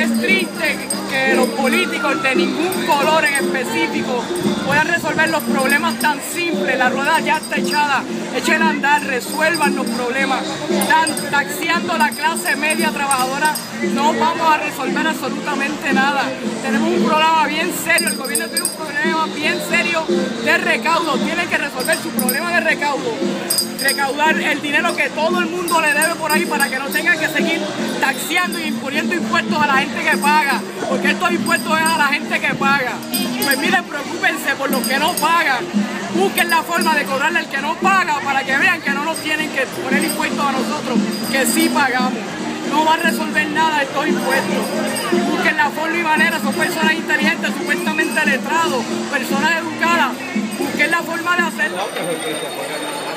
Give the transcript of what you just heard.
es triste que los políticos de ningún color en específico puedan resolver los problemas tan simples. La rueda ya está echada, echen a andar, resuelvan los problemas. Están taxiando a la clase media trabajadora, no vamos a resolver absolutamente nada. Tenemos un problema bien serio, el gobierno tiene un problema bien serio de recaudo, tiene que resolver su problema de recaudo. Recaudar el dinero que todo el mundo le debe por ahí para que no tengan que seguir taxiando y imponiendo impuestos a la gente que paga, porque estos impuestos es a la gente que paga. Pues miren, preocúpense por los que no pagan, busquen la forma de cobrarle al que no paga para que vean que no nos tienen que poner impuestos a nosotros, que sí pagamos. No va a resolver nada estos impuestos. Busquen la forma y manera, son personas inteligentes, supuestamente letrados, personas educadas, busquen la forma de hacerlo.